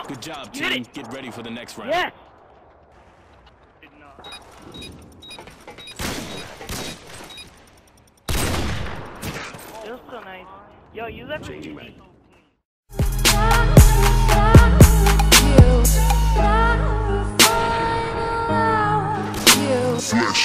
Good job, team. Get ready for the next round. Yes! Did not. Feels so nice. Yo, use that for Changing easy. Sesh.